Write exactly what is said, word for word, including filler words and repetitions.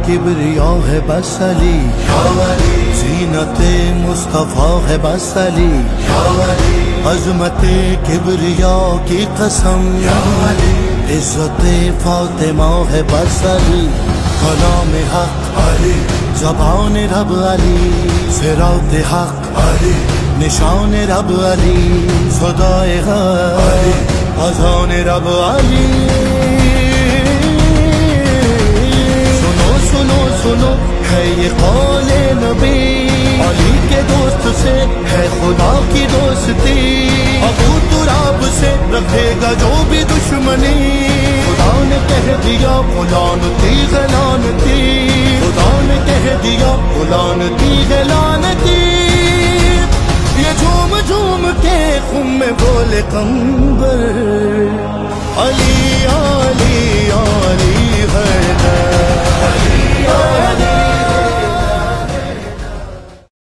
کبریا ہے بس علی، زینت مصطفیٰ ہے بس علی، عظمت کبریا کی قسم، عزت فاطمہ ہے بس علی، کلام حق علی، زبان رب علی، صراط حق علی، نشان رب علی، صدائے حق اذان رب علی۔ سنو سنو سنو ہے یہ قول نبی، علی کے دوست سے ہے خدا کی دوستی، ابو تراب سے رکھے گا جو بھی دشمنی، خدا نے کہہ دیا لعنتی لعنتی، خدا نے کہہ دیا لعنتی لعنتی، یہ جھوم جھوم کے خم میں بولے قمبر،